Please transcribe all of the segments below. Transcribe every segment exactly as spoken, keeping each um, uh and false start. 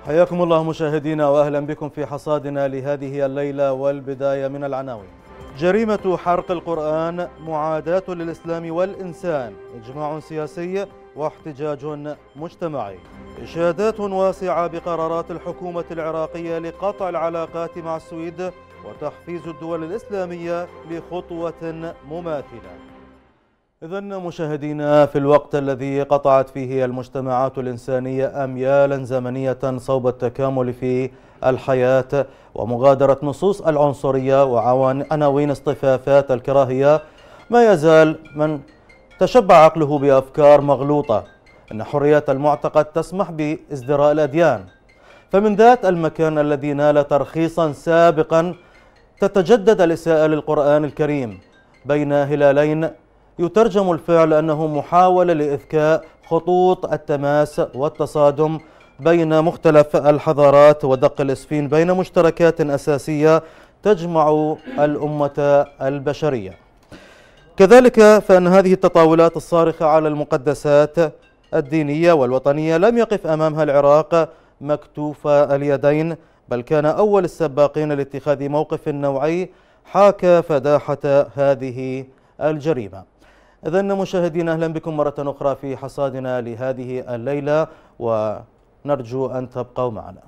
حياكم الله مشاهدينا واهلا بكم في حصادنا لهذه الليله، والبدايه من العناوين. جريمه حرق القرآن معاداة للاسلام والانسان، اجماع سياسي واحتجاج مجتمعي. اشادات واسعه بقرارات الحكومه العراقيه لقطع العلاقات مع السويد وتحفيز الدول الاسلاميه لخطوه مماثله. إذن مشاهدينا، في الوقت الذي قطعت فيه المجتمعات الإنسانية أميالا زمنية صوب التكامل في الحياة ومغادرة نصوص العنصرية وعناوين اصطفافات الكراهية، ما يزال من تشبع عقله بأفكار مغلوطة أن حرية المعتقد تسمح بازدراء الأديان. فمن ذات المكان الذي نال ترخيصا سابقا تتجدد الإساءة للقرآن الكريم بين هلالين، يترجم الفعل أنه محاولة لإذكاء خطوط التماس والتصادم بين مختلف الحضارات ودق الإسفين بين مشتركات أساسية تجمع الأمة البشرية. كذلك فإن هذه التطاولات الصارخة على المقدسات الدينية والوطنية لم يقف أمامها العراق مكتوف اليدين، بل كان أول السباقين لاتخاذ موقف نوعي حاكى فداحة هذه الجريمة. إذن مشاهدينا، أهلا بكم مرة أخرى في حصادنا لهذه الليلة، ونرجو أن تبقوا معنا.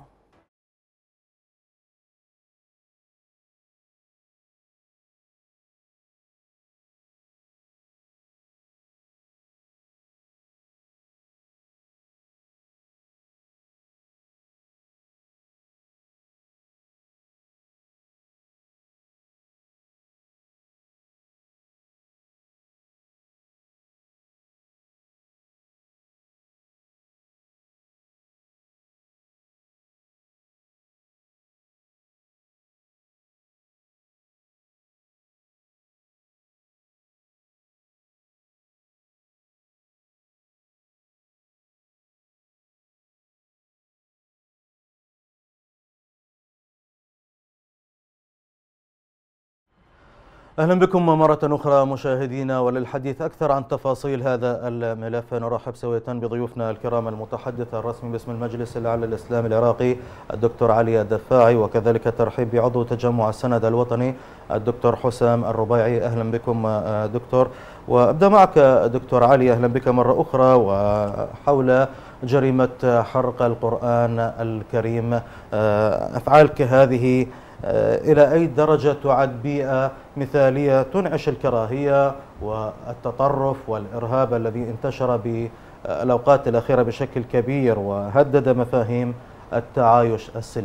أهلا بكم مرة أخرى مشاهدينا، وللحديث أكثر عن تفاصيل هذا الملف نرحب سوية بضيوفنا الكرام: المتحدث الرسمي باسم المجلس الأعلى الإسلامي العراقي الدكتور علي الدفاعي، وكذلك ترحيب بعضو تجمع السند الوطني الدكتور حسام الربيعي. أهلا بكم دكتور، وأبدأ معك دكتور علي. أهلا بك مرة أخرى. وحول جريمة حرق القرآن الكريم، أفعال كهذه إلى أي درجة تعد بيئة مثالية تنعش الكراهية والتطرف والإرهاب الذي انتشر بالأوقات الأخيرة بشكل كبير وهدد مفاهيم التعايش السلمي؟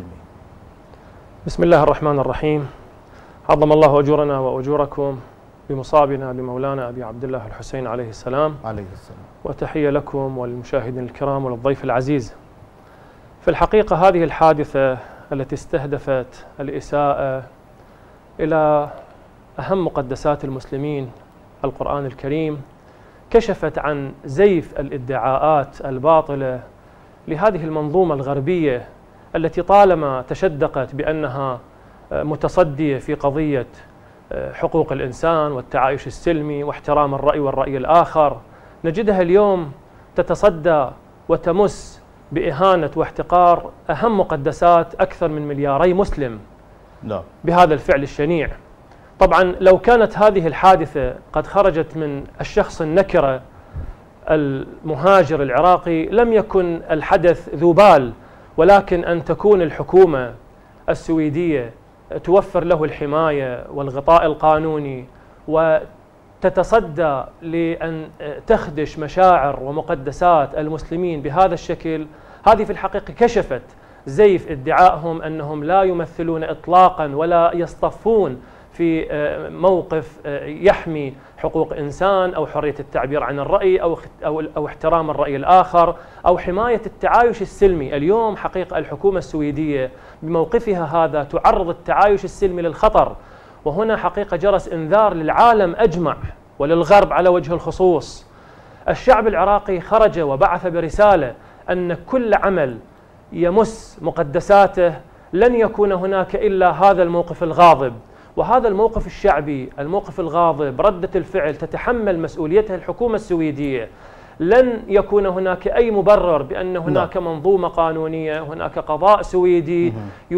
بسم الله الرحمن الرحيم. عظم الله أجورنا وأجوركم بمصابنا بمولانا أبي عبد الله الحسين عليه السلام عليه السلام. وتحية لكم والمشاهدين الكرام وللضيف العزيز. في الحقيقة هذه الحادثة التي استهدفت الإساءة إلى أهم مقدسات المسلمين القرآن الكريم كشفت عن زيف الادعاءات الباطلة لهذه المنظومة الغربية التي طالما تشدقت بأنها متصدية في قضية حقوق الإنسان والتعايش السلمي واحترام الرأي والرأي الآخر. نجدها اليوم تتصدى وتمس بإهانة واحتقار أهم مقدسات أكثر من ملياري مسلم لا. بهذا الفعل الشنيع. طبعا لو كانت هذه الحادثة قد خرجت من الشخص النكرة المهاجر العراقي لم يكن الحدث ذو بال، ولكن أن تكون الحكومة السويدية توفر له الحماية والغطاء القانوني وتتصدى لأن تخدش مشاعر ومقدسات المسلمين بهذا الشكل، هذه في الحقيقة كشفت زيف ادعائهم أنهم لا يمثلون إطلاقا ولا يصطفون في موقف يحمي حقوق إنسان أو حرية التعبير عن الرأي أو أو أو احترام الرأي الآخر أو حماية التعايش السلمي. اليوم حقيقة الحكومة السويدية بموقفها هذا تعرض التعايش السلمي للخطر، وهنا حقيقة جرس إنذار للعالم أجمع وللغرب على وجه الخصوص. الشعب العراقي خرج وبعث برسالة أن كل عمل يمس مقدساته لن يكون هناك إلا هذا الموقف الغاضب، وهذا الموقف الشعبي الموقف الغاضب ردة الفعل تتحمل مسؤوليتها الحكومة السويدية لن يكون هناك أي مبرر بأن هناك منظومة قانونية، هناك قضاء سويدي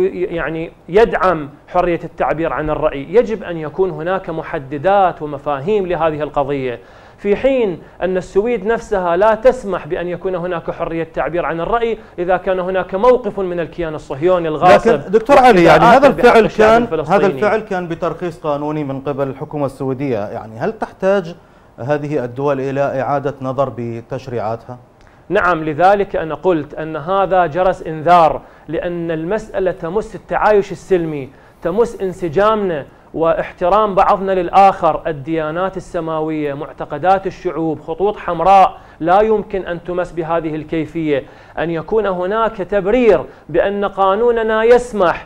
يعني يدعم حرية التعبير عن الرأي. يجب أن يكون هناك محددات ومفاهيم لهذه القضية، في حين أن السويد نفسها لا تسمح بأن يكون هناك حرية تعبير عن الرأي إذا كان هناك موقف من الكيان الصهيوني الغاصب. لكن دكتور علي، يعني هذا الفعل كان هذا الفعل كان بترخيص قانوني من قبل الحكومة السويدية، يعني هل تحتاج هذه الدول إلى إعادة نظر بتشريعاتها؟ نعم، لذلك أنا قلت أن هذا جرس إنذار، لأن المسألة تمس التعايش السلمي، تمس انسجامنا واحترام بعضنا للآخر، الديانات السماوية، معتقدات الشعوب، خطوط حمراء لا يمكن أن تمس بهذه الكيفية. أن يكون هناك تبرير بأن قانوننا يسمح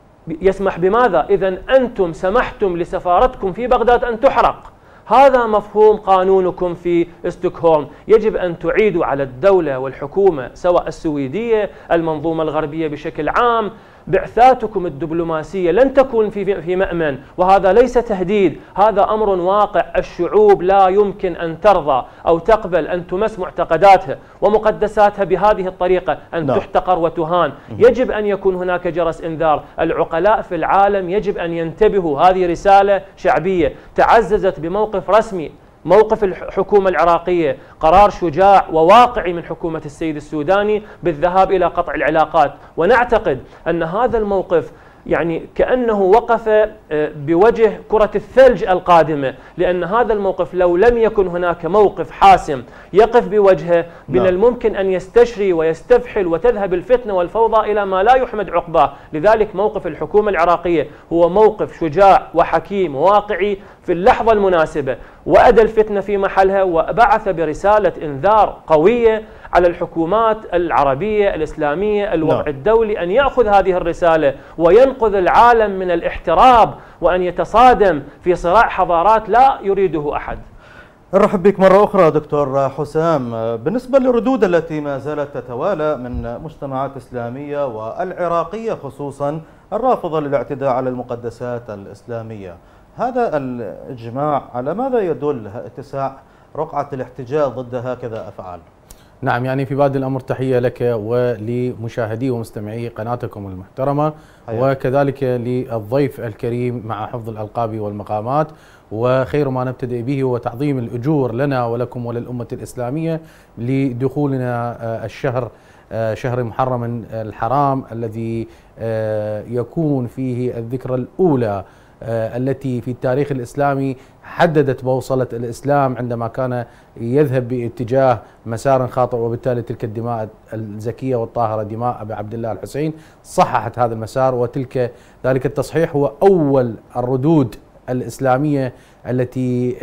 يسمح بماذا؟ إذن أنتم سمحتم لسفارتكم في بغداد أن تحرق، هذا مفهوم قانونكم في ستوكهولم. يجب أن تعيدوا على الدولة والحكومة سواء السويدية، المنظومة الغربية بشكل عام، بعثاتكم الدبلوماسية لن تكون في في مأمن، وهذا ليس تهديد، هذا أمر واقع. الشعوب لا يمكن أن ترضى أو تقبل أن تمس معتقداتها ومقدساتها بهذه الطريقة، أن لا. تحتقر وتهان. يجب أن يكون هناك جرس إنذار. العقلاء في العالم يجب أن ينتبهوا، هذه رسالة شعبية تعززت بموقف رسمي، موقف الحكومة العراقية، قرار شجاع وواقعي من حكومة السيد السوداني بالذهاب إلى قطع العلاقات. ونعتقد أن هذا الموقف يعني كأنه وقف بوجه كرة الثلج القادمة، لأن هذا الموقف لو لم يكن هناك موقف حاسم يقف بوجهه من الممكن أن يستشري ويستفحل وتذهب الفتنة والفوضى إلى ما لا يحمد عقباه. لذلك موقف الحكومة العراقية هو موقف شجاع وحكيم وواقعي في اللحظة المناسبة، وأدى الفتنة في محلها، وبعث برسالة إنذار قوية على الحكومات العربية الإسلامية، الوضع الدولي، أن يأخذ هذه الرسالة وينقذ العالم من الاحتراب وأن يتصادم في صراع حضارات لا يريده أحد. نرحب بك مرة أخرى دكتور حسام. بالنسبة للردود التي ما زالت تتوالى من مجتمعات إسلامية والعراقية خصوصا الرافضة للاعتداء على المقدسات الإسلامية، هذا الإجماع على ماذا يدل اتساع رقعة الاحتجاج ضد هكذا أفعال؟ نعم، يعني في بادئ الأمر تحية لك ولمشاهدي ومستمعي قناتكم المحترمة، حياتي. وكذلك للضيف الكريم مع حفظ الألقاب والمقامات. وخير ما نبتدئ به هو تعظيم الأجور لنا ولكم وللأمة الإسلامية لدخولنا الشهر شهر محرم الحرام الذي يكون فيه الذكرى الأولى التي في التاريخ الإسلامي حددت بوصلة الإسلام عندما كان يذهب باتجاه مسار خاطئ، وبالتالي تلك الدماء الزكية والطاهرة دماء أبي عبد الله الحسين صححت هذا المسار. وتلك ذلك التصحيح هو أول الردود الإسلامية التي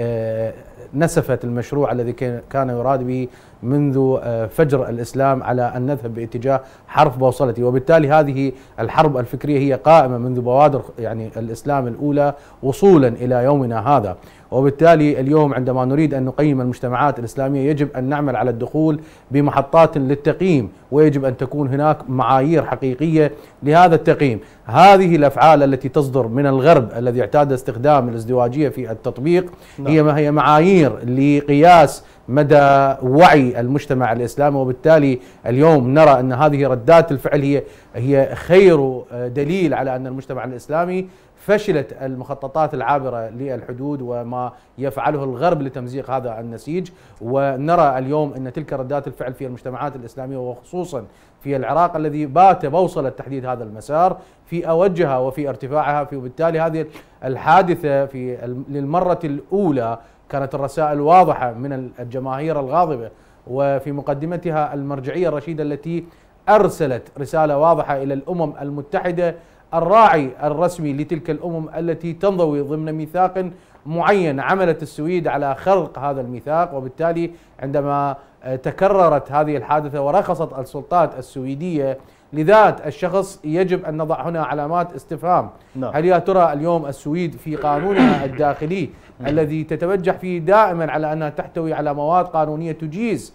نسفت المشروع الذي كان يراد به منذ فجر الإسلام على أن نذهب باتجاه حرف بوصلته. وبالتالي هذه الحرب الفكرية هي قائمة منذ بوادر يعني الإسلام الأولى وصولا إلى يومنا هذا. وبالتالي اليوم عندما نريد أن نقيم المجتمعات الإسلامية يجب أن نعمل على الدخول بمحطات للتقييم، ويجب أن تكون هناك معايير حقيقية لهذا التقييم. هذه الأفعال التي تصدر من الغرب الذي اعتاد استخدام الازدواجية في التطبيق هي ما هي معايير لقياس مدى وعي المجتمع الإسلامي. وبالتالي اليوم نرى أن هذه ردات الفعل هي هي خير دليل على أن المجتمع الإسلامي فشلت المخططات العابرة للحدود وما يفعله الغرب لتمزيق هذا النسيج. ونرى اليوم أن تلك ردات الفعل في المجتمعات الإسلامية وخصوصا في العراق الذي بات بوصلة تحديد هذا المسار في أوجها وفي ارتفاعها. وبالتالي هذه الحادثة في للمرة الأولى كانت الرسائل واضحة من الجماهير الغاضبة، وفي مقدمتها المرجعية الرشيدة التي أرسلت رسالة واضحة إلى الأمم المتحدة الراعي الرسمي لتلك الأمم التي تنضوي ضمن ميثاق معين عملت السويد على خلق هذا الميثاق. وبالتالي عندما تكررت هذه الحادثة ورخصت السلطات السويدية لذات الشخص يجب أن نضع هنا علامات استفهام. نعم. هل يا ترى اليوم السويد في قانونها الداخلي الذي تتوجه فيه دائما على أنها تحتوي على مواد قانونية تجيز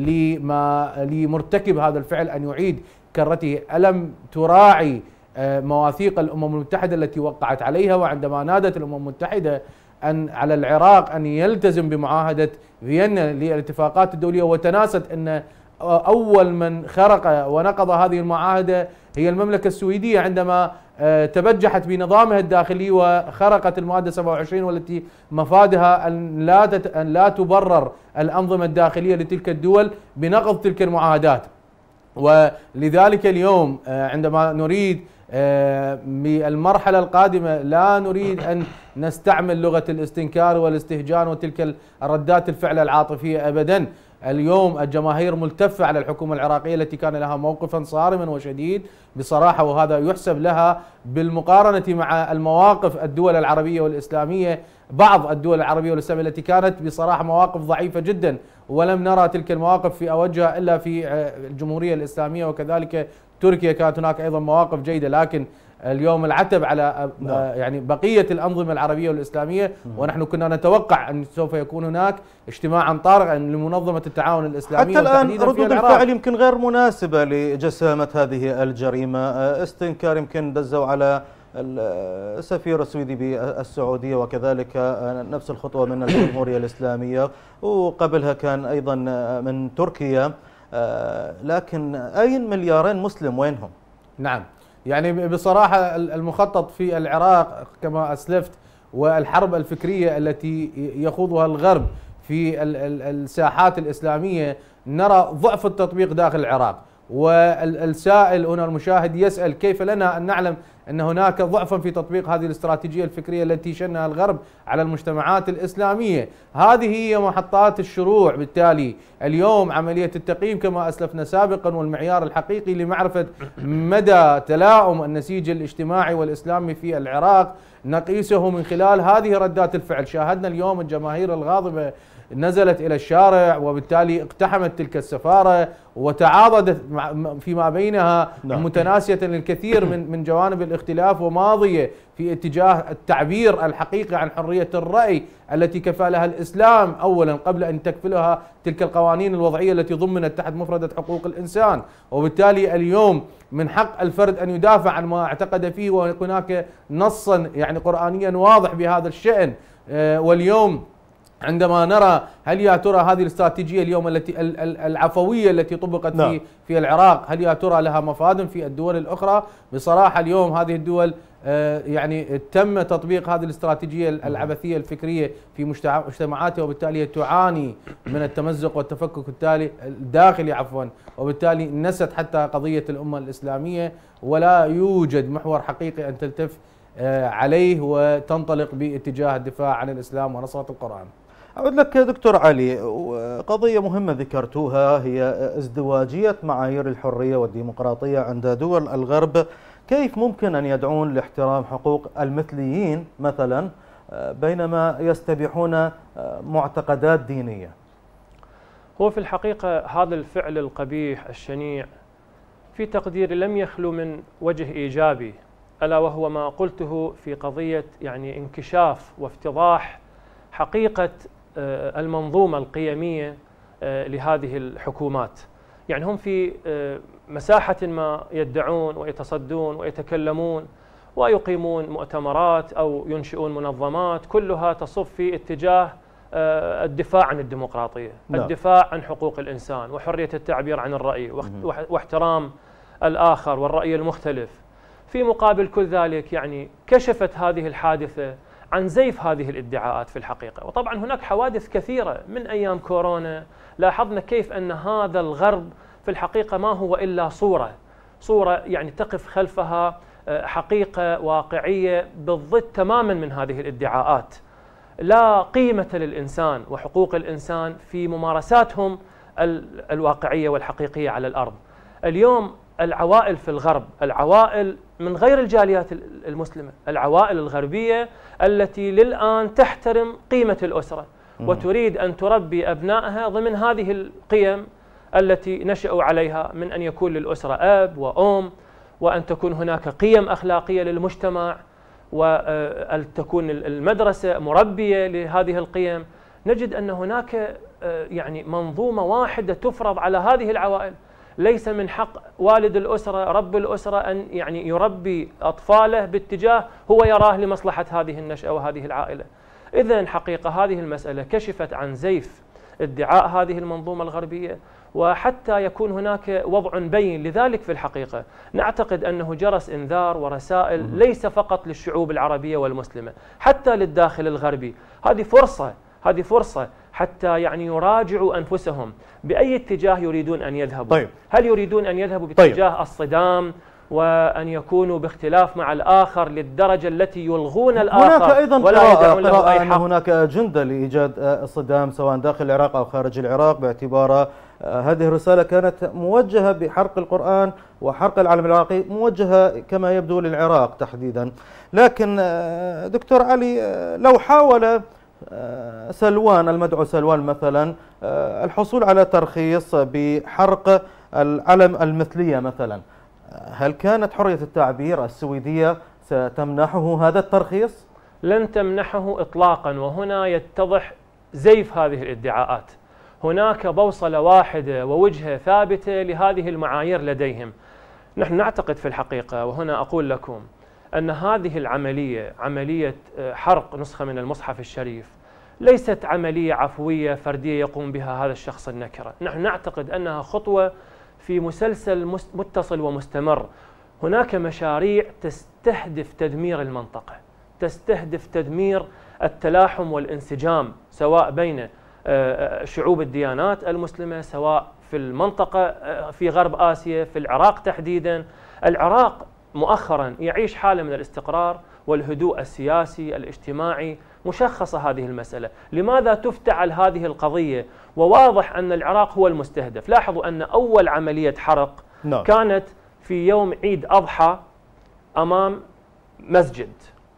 لما لمرتكب هذا الفعل أن يعيد كرته، ألم تراعي مواثيق الأمم المتحدة التي وقعت عليها؟ وعندما نادت الأمم المتحدة أن على العراق أن يلتزم بمعاهدة فيينا للاتفاقات الدولية، وتناست أن أول من خرق ونقض هذه المعاهدة هي المملكة السويدية عندما تبجحت بنظامها الداخلي وخرقت المادة سبعة وعشرين، والتي مفادها أن لا أن لا تبرر الأنظمة الداخلية لتلك الدول بنقض تلك المعاهدات. ولذلك اليوم عندما نريد بالمرحلة القادمة لا نريد أن نستعمل لغة الاستنكار والاستهجان وتلك الردات الفعل العاطفية أبدا. اليوم الجماهير ملتفة على الحكومة العراقية التي كان لها موقفا صارما وشديد بصراحة، وهذا يحسب لها بالمقارنة مع المواقف الدول العربية والإسلامية، بعض الدول العربية والإسلامية التي كانت بصراحة مواقف ضعيفة جدا، ولم نرى تلك المواقف في أوجها إلا في الجمهورية الإسلامية، وكذلك تركيا كانت هناك أيضا مواقف جيدة. لكن اليوم العتب على يعني بقية الأنظمة العربية والإسلامية، ونحن كنا نتوقع أن سوف يكون هناك اجتماعا طارئا لمنظمة التعاون الإسلامية. حتى الآن ردود الفعل يمكن غير مناسبة لجسامة هذه الجريمة، استنكار يمكن دزوا على السفير السويدي بالسعودية، وكذلك نفس الخطوة من الجمهورية الإسلامية، وقبلها كان أيضا من تركيا. لكن أين مليارين مسلم وينهم؟ نعم، يعني بصراحة المخطط في العراق كما أسلفت، والحرب الفكرية التي يخوضها الغرب في الساحات الإسلامية، نرى ضعف التطبيق داخل العراق. والسائل هنا المشاهد يسأل كيف لنا أن نعلم أن هناك ضعفا في تطبيق هذه الاستراتيجية الفكرية التي شنها الغرب على المجتمعات الإسلامية. هذه هي محطات الشروع. بالتالي اليوم عملية التقييم كما أسلفنا سابقا والمعيار الحقيقي لمعرفة مدى تلاؤم النسيج الاجتماعي والإسلامي في العراق نقيسه من خلال هذه ردات الفعل. شاهدنا اليوم الجماهير الغاضبة نزلت إلى الشارع، وبالتالي اقتحمت تلك السفارة وتعاضدت فيما بينها متناسية للكثير من من جوانب الاختلاف، وماضية في اتجاه التعبير الحقيقي عن حرية الرأي التي كفلها الإسلام أولا قبل أن تكفلها تلك القوانين الوضعية التي ضمنت تحت مفردة حقوق الإنسان. وبالتالي اليوم من حق الفرد أن يدافع عن ما اعتقد فيه، وهناك نصا يعني قرآنيا واضح بهذا الشأن. واليوم عندما نرى هل يا ترى هذه الاستراتيجية اليوم التي العفوية التي طبقت في في العراق هل يا ترى لها مفاد في الدول الأخرى؟ بصراحة اليوم هذه الدول يعني تم تطبيق هذه الاستراتيجية العبثية الفكرية في مجتمعاتها، وبالتالي تعاني من التمزق والتفكك التالي الداخلي عفوا، وبالتالي نست حتى قضية الأمة الإسلامية، ولا يوجد محور حقيقي أن تلتف عليه وتنطلق باتجاه الدفاع عن الإسلام ونصرة القرآن. أعود لك دكتور علي، قضية مهمة ذكرتوها هي ازدواجية معايير الحرية والديمقراطية عند دول الغرب. كيف ممكن أن يدعون لاحترام حقوق المثليين مثلا بينما يستبيحون معتقدات دينية؟ هو في الحقيقة هذا الفعل القبيح الشنيع في تقديري لم يخلو من وجه إيجابي، ألا وهو ما قلته في قضية يعني انكشاف وافتضاح حقيقة المنظومة القيمية لهذه الحكومات. يعني هم في مساحة ما يدعون ويتصدون ويتكلمون ويقيمون مؤتمرات أو ينشئون منظمات كلها تصف في اتجاه الدفاع عن الديمقراطية، لا. الدفاع عن حقوق الإنسان وحرية التعبير عن الرأي واحترام الآخر والرأي المختلف. في مقابل كل ذلك يعني كشفت هذه الحادثة عن زيف هذه الادعاءات في الحقيقة. وطبعا هناك حوادث كثيرة من أيام كورونا لاحظنا كيف أن هذا الغرب في الحقيقة ما هو إلا صورة صورة يعني تقف خلفها حقيقة واقعية بالضد تماما من هذه الادعاءات. لا قيمة للإنسان وحقوق الإنسان في ممارساتهم الواقعية والحقيقية على الأرض. اليوم العوائل في الغرب، العوائل من غير الجاليات المسلمة، العوائل الغربية التي للآن تحترم قيمة الأسرة وتريد أن تربي أبنائها ضمن هذه القيم التي نشأوا عليها، من أن يكون للأسرة أب وأم، وأن تكون هناك قيم أخلاقية للمجتمع، وأن تكون المدرسة مربية لهذه القيم. نجد أن هناك يعني منظومة واحدة تفرض على هذه العوائل. ليس من حق والد الأسرة رب الأسرة أن يعني يربي أطفاله باتجاه هو يراه لمصلحة هذه النشأة وهذه العائلة. إذن حقيقة هذه المسألة كشفت عن زيف ادعاء هذه المنظومة الغربية، وحتى يكون هناك وضع بين لذلك في الحقيقة نعتقد أنه جرس إنذار ورسائل ليس فقط للشعوب العربية والمسلمة، حتى للداخل الغربي. هذه فرصة هذه فرصة حتى يعني يراجعوا أنفسهم بأي اتجاه يريدون أن يذهبوا. طيب. هل يريدون أن يذهبوا باتجاه طيب. الصدام وأن يكونوا باختلاف مع الآخر للدرجة التي يلغون الآخر هناك أيضا ولا يدعون له أي أن حق؟ هناك أجندة لإيجاد الصدام سواء داخل العراق أو خارج العراق، باعتبار هذه الرسالة كانت موجهة بحرق القرآن وحرق العلم العراقي، موجهة كما يبدو للعراق تحديدا. لكن دكتور علي، لو حاول سلوان المدعو سلوان مثلا الحصول على ترخيص بحرق العلم المثلية مثلا، هل كانت حرية التعبير السويدية ستمنحه هذا الترخيص؟ لن تمنحه إطلاقا، وهنا يتضح زيف هذه الادعاءات. هناك بوصلة واحدة ووجهة ثابتة لهذه المعايير لديهم. نحن نعتقد في الحقيقة، وهنا أقول لكم أن هذه العملية عملية حرق نسخة من المصحف الشريف ليست عملية عفوية فردية يقوم بها هذا الشخص النكرة. نحن نعتقد أنها خطوة في مسلسل متصل ومستمر. هناك مشاريع تستهدف تدمير المنطقة، تستهدف تدمير التلاحم والانسجام سواء بين شعوب الديانات المسلمة، سواء في المنطقة في غرب آسيا، في العراق تحديدا. العراق مؤخرا يعيش حالة من الاستقرار والهدوء السياسي الاجتماعي، مشخصة هذه المسألة. لماذا تفتعل هذه القضية وواضح أن العراق هو المستهدف؟ لاحظوا أن أول عملية حرق نعم. كانت في يوم عيد أضحى أمام مسجد،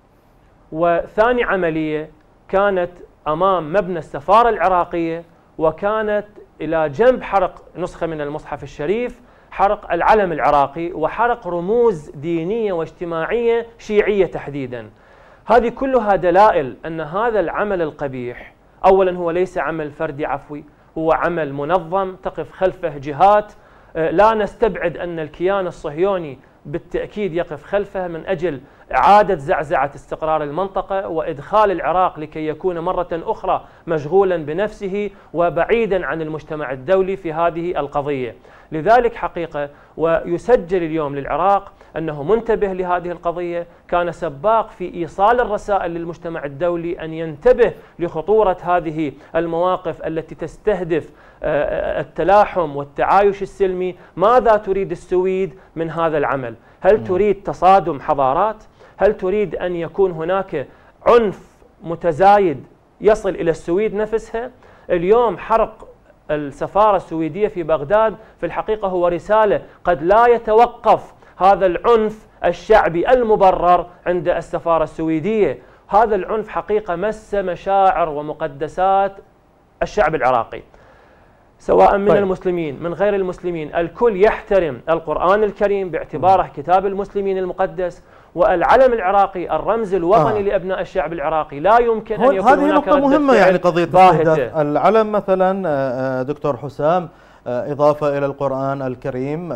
وثاني عملية كانت أمام مبنى السفارة العراقية، وكانت إلى جنب حرق نسخة من المصحف الشريف حرق العلم العراقي وحرق رموز دينية واجتماعية شيعية تحديدا. هذه كلها دلائل أن هذا العمل القبيح أولا هو ليس عمل فردي عفوي، هو عمل منظم تقف خلفه جهات. لا نستبعد أن الكيان الصهيوني بالتأكيد يقف خلفه من أجل إعادة زعزعة استقرار المنطقة وإدخال العراق لكي يكون مرة أخرى مشغولا بنفسه وبعيدا عن المجتمع الدولي في هذه القضية. لذلك حقيقة ويسجل اليوم للعراق أنه منتبه لهذه القضية، كان سباق في إيصال الرسائل للمجتمع الدولي أن ينتبه لخطورة هذه المواقف التي تستهدف التلاحم والتعايش السلمي. ماذا تريد السويد من هذا العمل؟ هل تريد تصادم حضارات؟ هل تريد أن يكون هناك عنف متزايد يصل إلى السويد نفسها؟ اليوم حرق السفارة السويدية في بغداد في الحقيقة هو رسالة قد لا يتوقف هذا العنف الشعبي المبرر عند السفارة السويدية. هذا العنف حقيقة مس مشاعر ومقدسات الشعب العراقي، سواء من طيب. المسلمين من غير المسلمين. الكل يحترم القرآن الكريم باعتباره كتاب المسلمين المقدس، والعلم العراقي الرمز الوطني آه. لأبناء الشعب العراقي. لا يمكن أن يكون هذه هناك نقطة مهمة، يعني قضية باهتة. العلم مثلا دكتور حسام، إضافة إلى القرآن الكريم،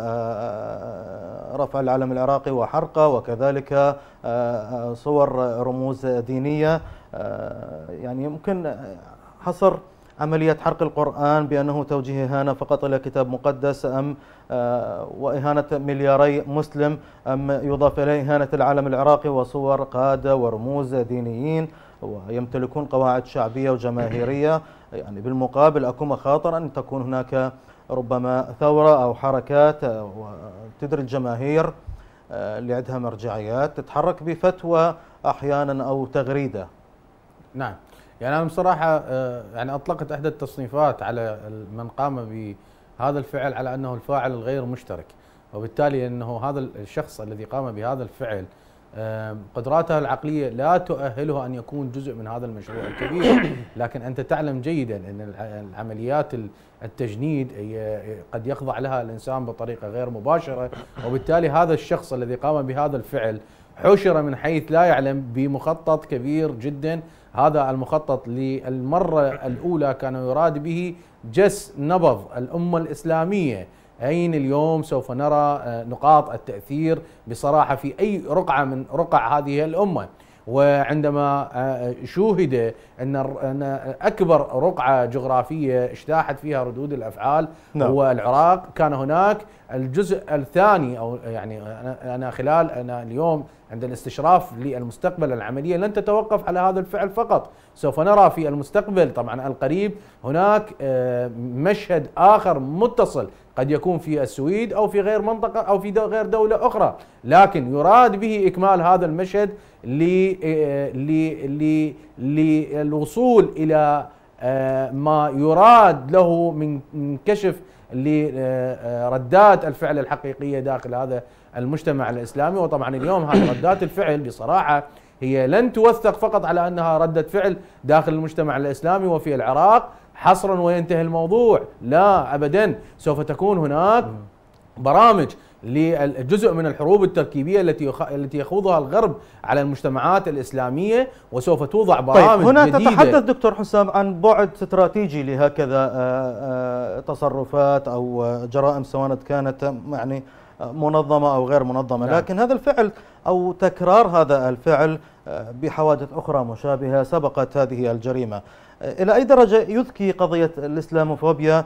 رفع العلم العراقي وحرقه، وكذلك صور رموز دينية. يعني يمكن حصر عملية حرق القرآن بأنه توجيه إهانة فقط إلى كتاب مقدس، أم وإهانة ملياري مسلم، أم يضاف إليه إهانة العلم العراقي وصور قادة ورموز دينيين ويمتلكون قواعد شعبية وجماهيرية. يعني بالمقابل أكو مخاطر أن تكون هناك ربما ثورة أو حركات وتدري الجماهير اللي عندها مرجعيات تتحرك بفتوى أحيانا أو تغريدة. نعم، يعني أنا بصراحة يعني أطلقت إحدى التصنيفات على من قام بهذا الفعل على أنه الفاعل الغير مشترك، وبالتالي أنه هذا الشخص الذي قام بهذا الفعل قدراته العقلية لا تؤهله أن يكون جزء من هذا المشروع الكبير. لكن أنت تعلم جيدا أن العمليات التجنيد قد يخضع لها الإنسان بطريقة غير مباشرة، وبالتالي هذا الشخص الذي قام بهذا الفعل حشر من حيث لا يعلم بمخطط كبير جدا. هذا المخطط للمرة الأولى كان يراد به جس نبض الأمة الإسلامية. أين اليوم سوف نرى نقاط التأثير بصراحة في أي رقعة من رقع هذه الأمة، وعندما شوهد أن أكبر رقعة جغرافية اجتاحت فيها ردود الأفعال نعم. هو العراق، كان هناك الجزء الثاني، أو يعني أنا خلال أنا اليوم عند الاستشراف للمستقبل العملية لن تتوقف على هذا الفعل فقط، سوف نرى في المستقبل طبعا القريب هناك مشهد آخر متصل قد يكون في السويد أو في غير منطقة أو في غير دولة أخرى، لكن يراد به إكمال هذا المشهد للوصول إلى ما يراد له من كشف لردات الفعل الحقيقية داخل هذا المجتمع الإسلامي. وطبعا اليوم هذه ردات الفعل بصراحة هي لن توثق فقط على أنها ردة فعل داخل المجتمع الإسلامي وفي العراق حصرا وينتهي الموضوع، لا أبدا، سوف تكون هناك برامج للجزء من الحروب التركيبية التي التي يخوضها الغرب على المجتمعات الإسلامية، وسوف توضع برامج طيب هنا جديدة. تتحدث دكتور حسام عن بعد استراتيجي لهكذا تصرفات أو جرائم سواء كانت يعني منظمة أو غير منظمة، نعم. لكن هذا الفعل أو تكرار هذا الفعل بحوادث أخرى مشابهة سبقت هذه الجريمة، إلى أي درجة يذكي قضية الإسلاموفوبيا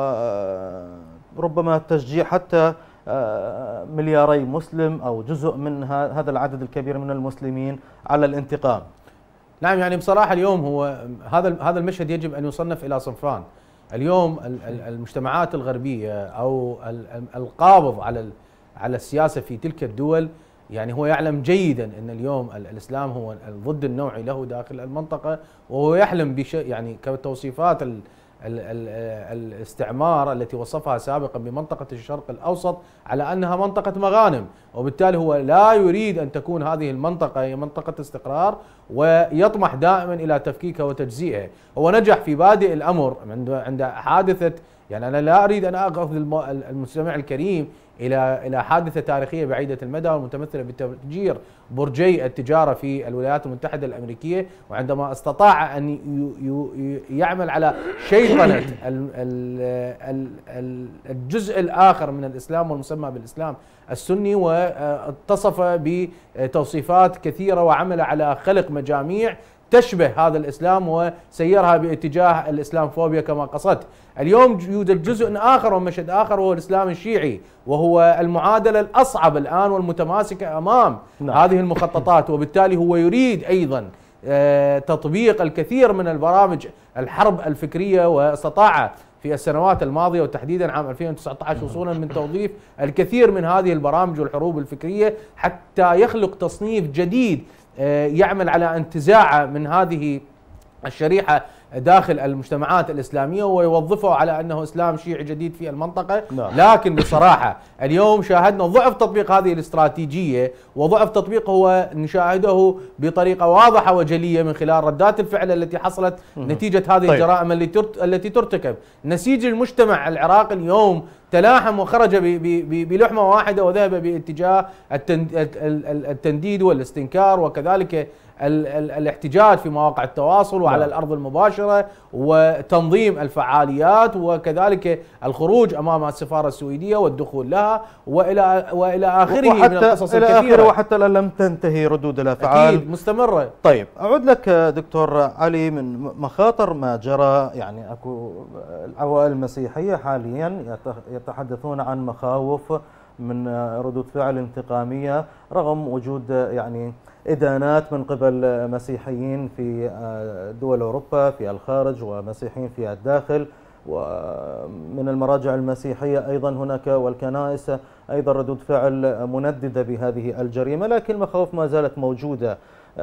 وربما تشجيع حتى ملياري مسلم أو جزء من هذا العدد الكبير من المسلمين على الانتقام؟ نعم، يعني بصراحة اليوم هو هذا هذا المشهد يجب أن يصنف إلى صنفان. اليوم المجتمعات الغربية أو القابض على على السياسة في تلك الدول يعني هو يعلم جيدا أن اليوم الإسلام هو الضد النوعي له داخل المنطقة، وهو يحلم بشيء يعني كتوصيفات ال ال ال الاستعمار التي وصفها سابقا بمنطقة الشرق الأوسط على أنها منطقة مغانم، وبالتالي هو لا يريد أن تكون هذه المنطقة هي منطقة استقرار، ويطمح دائما إلى تفكيكها وتجزئها. هو نجح في بادئ الأمر عند حادثة، يعني أنا لا أريد أن أخذ المستمع الكريم إلى إلى حادثة تاريخية بعيدة المدى والمتمثلة بتفجير برجي التجارة في الولايات المتحدة الأمريكية، وعندما استطاع أن يعمل على شيطنة الجزء الآخر من الإسلام والمسمى بالإسلام السني، واتصف بتوصيفات كثيرة وعمل على خلق مجاميع تشبه هذا الإسلام وسيرها باتجاه الإسلامفوبيا كما قصدت. اليوم يوجد جزء آخر ومشهد آخر وهو الإسلام الشيعي، وهو المعادلة الأصعب الآن والمتماسكة أمام نعم. هذه المخططات، وبالتالي هو يريد أيضا تطبيق الكثير من البرامج الحرب الفكرية، واستطاع في السنوات الماضية وتحديدا عام ألفين وتسعة عشر وصولا من توظيف الكثير من هذه البرامج والحروب الفكرية حتى يخلق تصنيف جديد يعمل على انتزاعه من هذه الشريحة داخل المجتمعات الإسلامية ويوظفه على أنه إسلام شيعي جديد في المنطقة. لكن بصراحة اليوم شاهدنا ضعف تطبيق هذه الاستراتيجية، وضعف تطبيقه هو نشاهده بطريقة واضحة وجلية من خلال ردات الفعل التي حصلت نتيجة هذه طيب. الجرائم التي ترتكب. نسيج المجتمع العراقي اليوم تلاحم وخرج بلحمة واحدة وذهب باتجاه التنديد والاستنكار، وكذلك الاحتجاج في مواقع التواصل وعلى الأرض المباشرة، وتنظيم الفعاليات، وكذلك الخروج أمام السفارة السويدية والدخول لها، وإلى وإلى آخره من القصص الكثيرة، وحتى لم تنتهي ردود الأفعال أكيد مستمرة. طيب أعود لك دكتور علي، من مخاطر ما جرى يعني أكو العوائل المسيحية حاليا يتحدثون عن مخاوف من ردود فعل انتقامية رغم وجود يعني إدانات من قبل مسيحيين في دول أوروبا في الخارج ومسيحيين في الداخل، ومن المراجع المسيحية أيضا هناك والكنائس أيضا ردود فعل منددة بهذه الجريمة، لكن المخاوف ما زالت موجودة.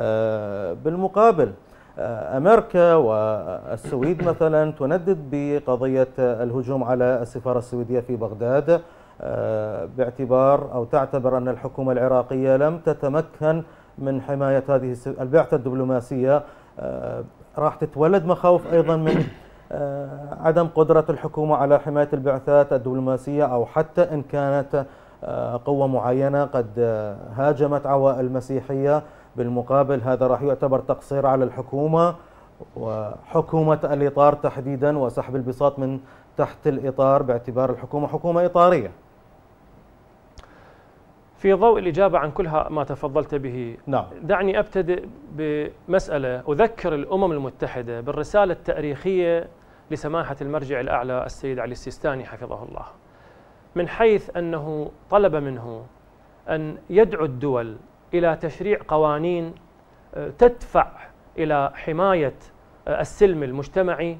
بالمقابل أمريكا والسويد مثلا تندد بقضية الهجوم على السفارة السويدية في بغداد باعتبار أو تعتبر أن الحكومة العراقية لم تتمكن من حماية هذه البعثة الدبلوماسية. راح تتولد مخاوف أيضا من عدم قدرة الحكومة على حماية البعثات الدبلوماسية، أو حتى إن كانت قوة معينة قد هاجمت عوائل مسيحية، بالمقابل هذا راح يعتبر تقصير على الحكومة وحكومة الإطار تحديدا وسحب البساط من تحت الإطار باعتبار الحكومة حكومة إطارية. في ضوء الإجابة عن كل ما تفضلت به، نعم. دعني أبتدئ بمسألة أذكر الأمم المتحدة بالرسالة التاريخية لسماحة المرجع الأعلى السيد علي السيستاني حفظه الله، من حيث أنه طلب منه أن يدعو الدول إلى تشريع قوانين تدفع إلى حماية السلم المجتمعي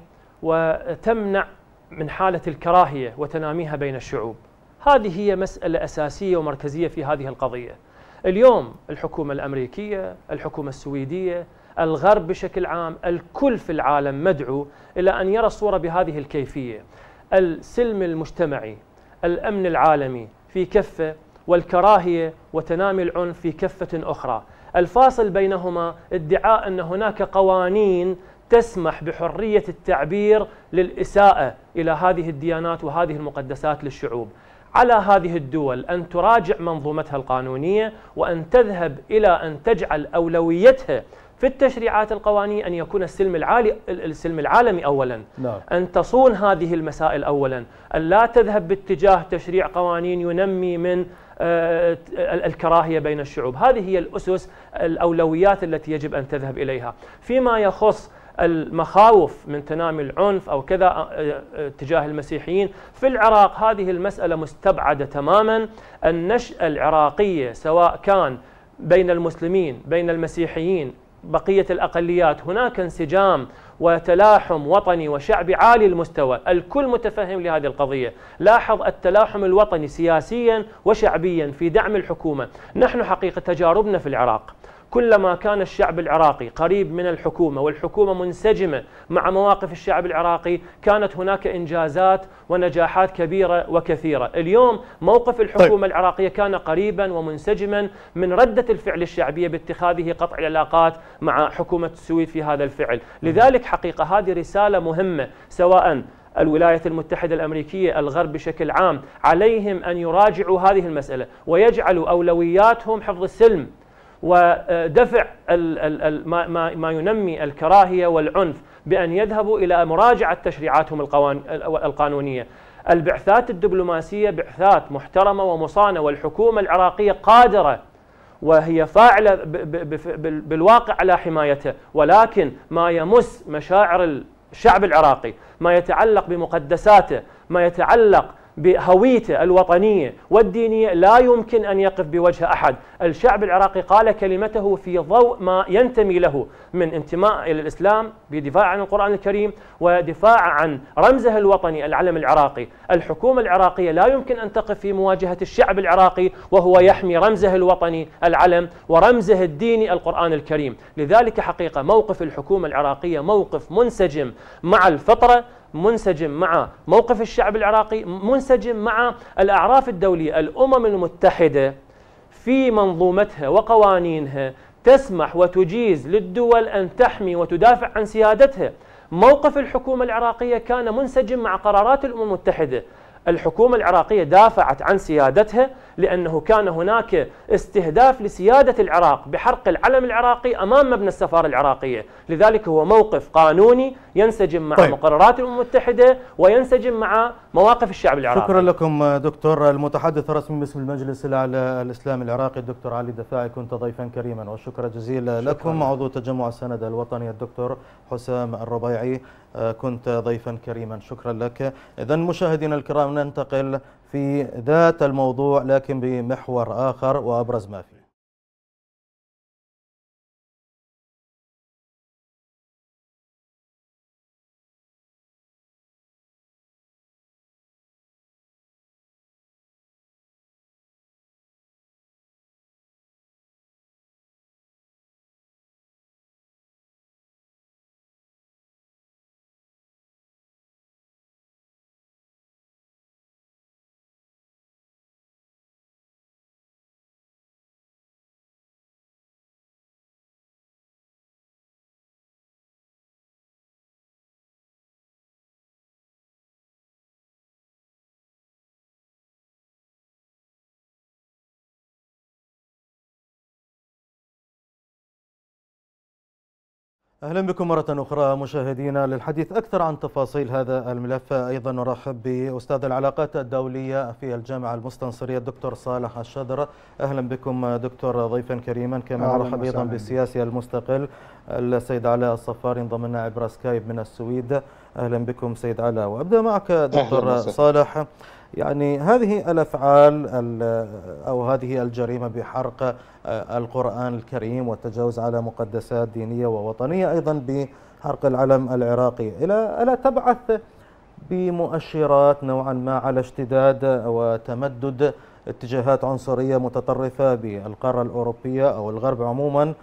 وتمنع من حالة الكراهية وتناميها بين الشعوب. هذه هي مسألة أساسية ومركزية في هذه القضية. اليوم الحكومة الأمريكية، الحكومة السويدية، الغرب بشكل عام، الكل في العالم مدعو إلى أن يرى الصورة بهذه الكيفية: السلم المجتمعي، الأمن العالمي في كفة، والكراهية وتنامي العنف في كفة أخرى. الفاصل بينهما ادعاء أن هناك قوانين تسمح بحرية التعبير للإساءة إلى هذه الديانات وهذه المقدسات للشعوب. على هذه الدول أن تراجع منظومتها القانونية وأن تذهب إلى أن تجعل أولويتها في التشريعات القوانية أن يكون السلم العالي السلم العالمي أولا، نعم. أن تصون هذه المسائل أولا، أن لا تذهب باتجاه تشريع قوانين ينمي من الكراهية بين الشعوب. هذه هي الأسس، الأولويات التي يجب أن تذهب إليها. فيما يخص المخاوف من تنامي العنف أو كذا تجاه المسيحيين في العراق، هذه المسألة مستبعدة تماما. النشأة العراقية سواء كان بين المسلمين، بين المسيحيين، بقية الأقليات، هناك انسجام وتلاحم وطني وشعبي عالي المستوى، الكل متفهم لهذه القضية. لاحظ التلاحم الوطني سياسيا وشعبيا في دعم الحكومة. نحن حقيقة تجاربنا في العراق كلما كان الشعب العراقي قريب من الحكومة والحكومة منسجمة مع مواقف الشعب العراقي، كانت هناك إنجازات ونجاحات كبيرة وكثيرة. اليوم موقف الحكومة طيب. العراقية كان قريبا ومنسجما من ردة الفعل الشعبية باتخاذه قطع العلاقات مع حكومة السويد في هذا الفعل. لذلك حقيقة هذه رسالة مهمة، سواء الولايات المتحدة الأمريكية، الغرب بشكل عام، عليهم أن يراجعوا هذه المسألة ويجعلوا أولوياتهم حفظ السلم ودفع ما ما ينمي الكراهية والعنف، بأن يذهبوا إلى مراجعة تشريعاتهم القانونية. البعثات الدبلوماسية بعثات محترمة ومصانة، والحكومة العراقية قادرة وهي فاعلة بالواقع على حمايته، ولكن ما يمس مشاعر الشعب العراقي، ما يتعلق بمقدساته، ما يتعلق بهويته الوطنية والدينية، لا يمكن أن يقف بوجه أحد. الشعب العراقي قال كلمته في ضوء ما ينتمي له من انتماء إلى الإسلام بدفاع عن القرآن الكريم ودفاع عن رمزه الوطني العلم العراقي. الحكومة العراقية لا يمكن أن تقف في مواجهة الشعب العراقي وهو يحمي رمزه الوطني العلم ورمزه الديني القرآن الكريم. لذلك حقيقة موقف الحكومة العراقية موقف منسجم مع الفطرة، منسجم مع موقف الشعب العراقي، منسجم مع الأعراف الدولية. الأمم المتحدة في منظومتها وقوانينها تسمح وتجيز للدول أن تحمي وتدافع عن سيادتها. موقف الحكومة العراقية كان منسجم مع قرارات الأمم المتحدة. الحكومة العراقية دافعت عن سيادتها لأنه كان هناك استهداف لسيادة العراق بحرق العلم العراقي أمام مبنى السفارة العراقية. لذلك هو موقف قانوني ينسجم مع طيب. مقررات الأمم المتحدة وينسجم مع مواقف الشعب العراقي. شكرا لكم دكتور. المتحدث الرسمي باسم المجلس الأعلى الإسلامي العراقي الدكتور علي دفاعي، كنت ضيفا كريما وشكرا جزيلا شكرا لكم. عضو تجمع السند الوطني الدكتور حسام الربيعي، كنت ضيفا كريما، شكرا لك. إذن مشاهدينا الكرام ننتقل في ذات الموضوع لكن بمحور آخر وأبرز ما فيه. أهلا بكم مرة أخرى مشاهدينا. للحديث أكثر عن تفاصيل هذا الملف أيضا نرحب بأستاذ العلاقات الدولية في الجامعة المستنصرية الدكتور صالح الشذر. أهلا بكم دكتور ضيفا كريما. كما نرحب أيضا بالسياسي المستقل السيد علاء الصفار ينضم لنا عبر سكايب من السويد. أهلا بكم سيد علاء. وأبدأ معك دكتور صالح. يعني هذه الأفعال أو هذه الجريمة بحرق القرآن الكريم والتجاوز على مقدسات دينية ووطنية أيضا بحرق العلم العراقي، ألا تبعث بمؤشرات نوعا ما على اشتداد وتمدد اتجاهات عنصرية متطرفة بالقارة الأوروبية أو الغرب عموما،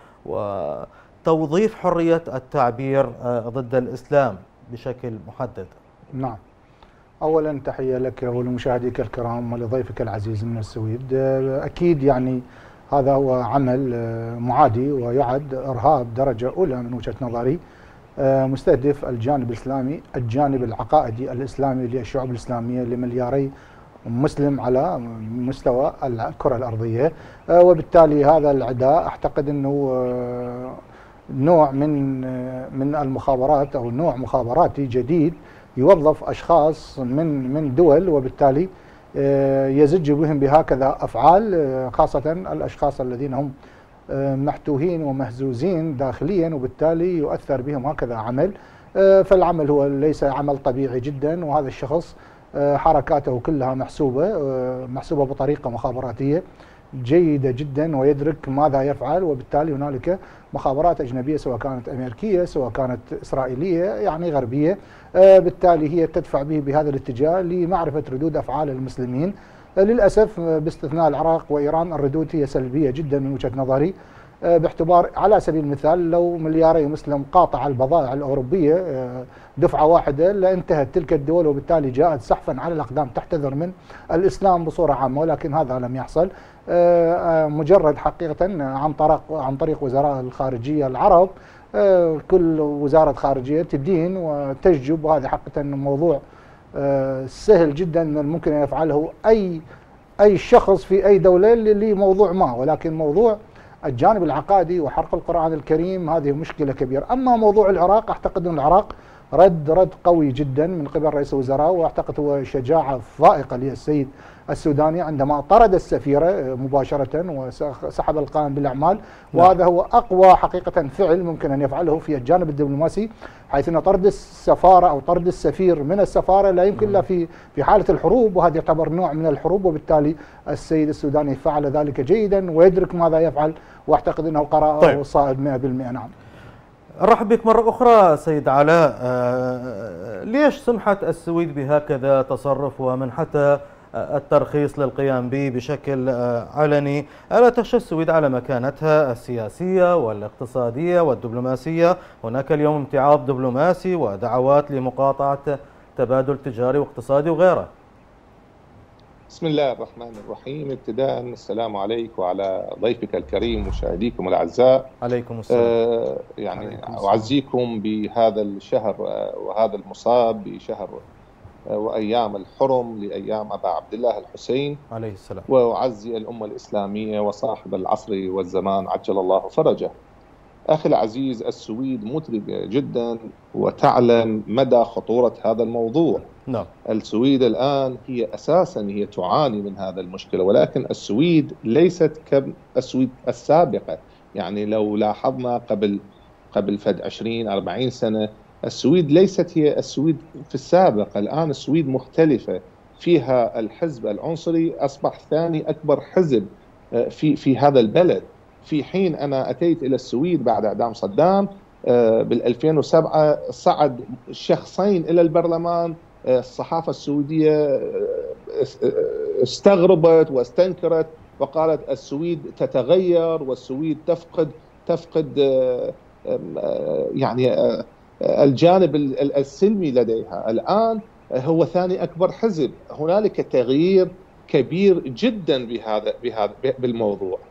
وتوظيف حرية التعبير ضد الإسلام بشكل محدد؟ نعم، أولا تحية لك ولمشاهديك الكرام ولضيفك العزيز من السويد. أكيد يعني هذا هو عمل معادي ويعد إرهاب درجة أولى من وجهة نظري، مستهدف الجانب الإسلامي، الجانب العقائدي الإسلامي للشعوب الإسلامية لملياري مسلم على مستوى الكرة الأرضية. وبالتالي هذا العداء أعتقد أنه نوع من من المخابرات أو نوع مخابراتي جديد يوظف أشخاص من من دول، وبالتالي يزج بهم بهكذا أفعال، خاصة الأشخاص الذين هم محتوهين ومهزوزين داخليا، وبالتالي يؤثر بهم هكذا عمل. فالعمل هو ليس عمل طبيعي جدا، وهذا الشخص حركاته كلها محسوبة محسوبة بطريقة مخابراتية جيدة جدا، ويدرك ماذا يفعل. وبالتالي هنالك مخابرات أجنبية سواء كانت أمريكية سواء كانت إسرائيلية يعني غربية، بالتالي هي تدفع به بهذا الاتجاه لمعرفة ردود أفعال المسلمين. للأسف باستثناء العراق وإيران الردود هي سلبية جدا من وجهة نظري، باعتبار على سبيل المثال لو ملياري مسلم قاطع البضائع الأوروبية دفعة واحدة لانتهت تلك الدول، وبالتالي جاءت سحفا على الأقدام تحتذر من الإسلام بصورة عامة، ولكن هذا لم يحصل. مجرد حقيقة عن طريق عن طريق وزراء الخارجية العرب، كل وزارة خارجية تدين وتجب، وهذا حقيقة موضوع سهل جدا من الممكن أن يفعله أي أي شخص في أي دولة لموضوع ما، ولكن موضوع الجانب العقائدي وحرق القرآن الكريم هذه مشكلة كبيرة. أما موضوع العراق، أعتقد أن العراق رد رد قوي جدا من قبل رئيس الوزراء، واعتقد هو شجاعة فائقة للسيد السوداني عندما طرد السفيرة مباشرة وسحب القائم بالأعمال، وهذا هو أقوى حقيقة فعل ممكن أن يفعله في الجانب الدبلوماسي، حيث أن طرد السفارة أو طرد السفير من السفارة لا يمكن إلا في في حالة الحروب، وهذا يعتبر نوع من الحروب. وبالتالي السيد السوداني فعل ذلك جيدا ويدرك ماذا يفعل، واعتقد أنه قرأ طيب. صائب مئة بالمئة. نعم. أرحب بك مرة أخرى سيد علاء. آه ليش سمحت السويد بهكذا تصرف ومنحتها الترخيص للقيام به بشكل علني؟ ألا تخشى السويد على مكانتها السياسية والاقتصادية والدبلوماسية؟ هناك اليوم امتعاض دبلوماسي ودعوات لمقاطعة تبادل تجاري واقتصادي وغيره. بسم الله الرحمن الرحيم. ابتداء السلام عليك وعلى ضيفك الكريم ومشاهديكم الأعزاء. عليكم السلام. آه يعني عليكم السلام. أعزيكم بهذا الشهر وهذا المصاب بشهر وأيام الحرم لأيام أبا عبد الله الحسين عليه السلام، وأعزي الأمة الإسلامية وصاحب العصر والزمان عجل الله فرجه. أخي العزيز، السويد مدركة جدا وتعلم مدى خطورة هذا الموضوع. نعم. السويد الآن هي أساسا هي تعاني من هذا المشكلة، ولكن السويد ليست كالسويد السابقة. يعني لو لاحظنا قبل قبل فد عشرين أربعين سنة، السويد ليست هي السويد في السابق. الآن السويد مختلفة، فيها الحزب العنصري أصبح ثاني أكبر حزب في في هذا البلد. في حين أنا أتيت إلى السويد بعد إعدام صدام بال ألفين وسبعة، صعد شخصين إلى البرلمان، الصحافة السويدية استغربت واستنكرت وقالت السويد تتغير والسويد تفقد تفقد يعني الجانب السلمي لديها. الآن هو ثاني أكبر حزب. هنالك تغيير كبير جدا بهذا بهذا بالموضوع.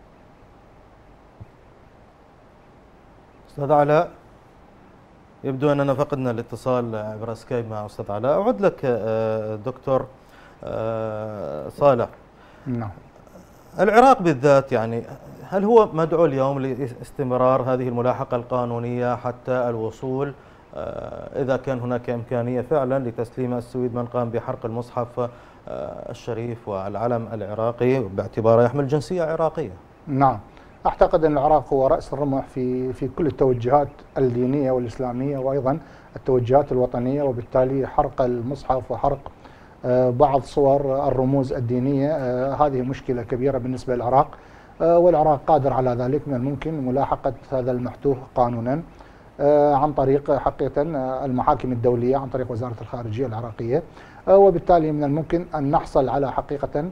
أستاذ علاء، يبدو أننا فقدنا الاتصال عبر سكايب مع أستاذ علاء. أعود لك دكتور صالح. نعم. العراق بالذات، يعني هل هو مدعو اليوم لاستمرار هذه الملاحقة القانونية حتى الوصول إذا كان هناك إمكانية فعلا لتسليم السويد من قام بحرق المصحف الشريف والعلم العراقي باعتباره يحمل جنسية عراقية؟ نعم، أعتقد أن العراق هو رأس الرمح في في كل التوجهات الدينية والإسلامية وأيضا التوجهات الوطنية، وبالتالي حرق المصحف وحرق بعض صور الرموز الدينية هذه مشكلة كبيرة بالنسبة للعراق، والعراق قادر على ذلك. من الممكن ملاحقة هذا المحتوه قانونا عن طريق حقيقة المحاكم الدولية، عن طريق وزارة الخارجية العراقية، وبالتالي من الممكن أن نحصل على حقيقة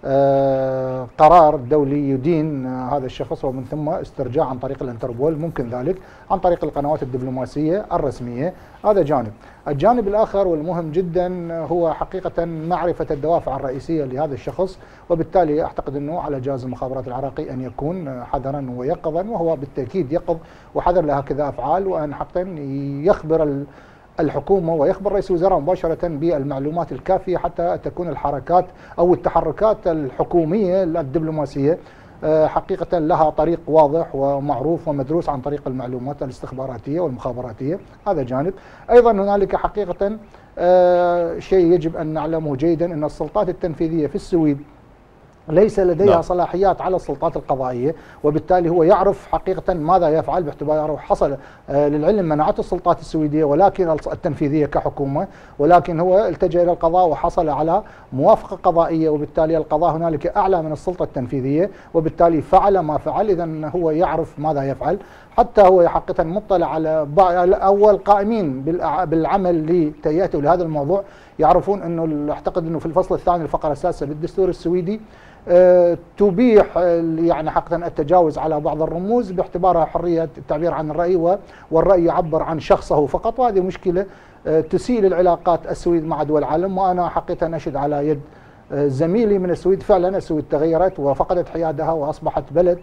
قرار دولي يدين هذا الشخص، ومن ثم استرجاع عن طريق الانتربول، ممكن ذلك عن طريق القنوات الدبلوماسية الرسمية. هذا جانب. الجانب الآخر والمهم جدا هو حقيقة معرفة الدوافع الرئيسية لهذا الشخص، وبالتالي أعتقد أنه على جهاز المخابرات العراقي أن يكون حذرا ويقظا، وهو بالتأكيد يقظ وحذر لهكذا أفعال، وأن حقا يخبر الحكومة ويخبر رئيس الوزراء مباشرة بالمعلومات الكافية حتى تكون الحركات أو التحركات الحكومية الدبلوماسية حقيقة لها طريق واضح ومعروف ومدروس عن طريق المعلومات الاستخباراتية والمخابراتية. هذا جانب. أيضا هنالك حقيقة شيء يجب أن نعلمه جيدا، أن السلطات التنفيذية في السويد ليس لديها صلاحيات على السلطات القضائية، وبالتالي هو يعرف حقيقة ماذا يفعل باعتباره حصل للعلم منعته السلطات السويدية ولكن التنفيذية كحكومة، ولكن هو التجأ إلى القضاء وحصل على موافقة قضائية، وبالتالي القضاء هنالك أعلى من السلطة التنفيذية، وبالتالي فعل ما فعل. إذن هو يعرف ماذا يفعل، حتى هو حقيقة مطلع على أول قائمين بالعمل لتهيئته لهذا الموضوع يعرفون أنه أعتقد أنه في الفصل الثاني الفقرة السادسة بالدستور السويدي أه تبيح يعني حقا التجاوز على بعض الرموز باعتبارها حرية التعبير عن الرأي، والرأي يعبر عن شخصه فقط، وهذه مشكلة أه تسيل العلاقات السويد مع دول العالم. وأنا حقيقة أشهد على يد أه زميلي من السويد، فعلا السويد تغيرت وفقدت حيادها وأصبحت بلد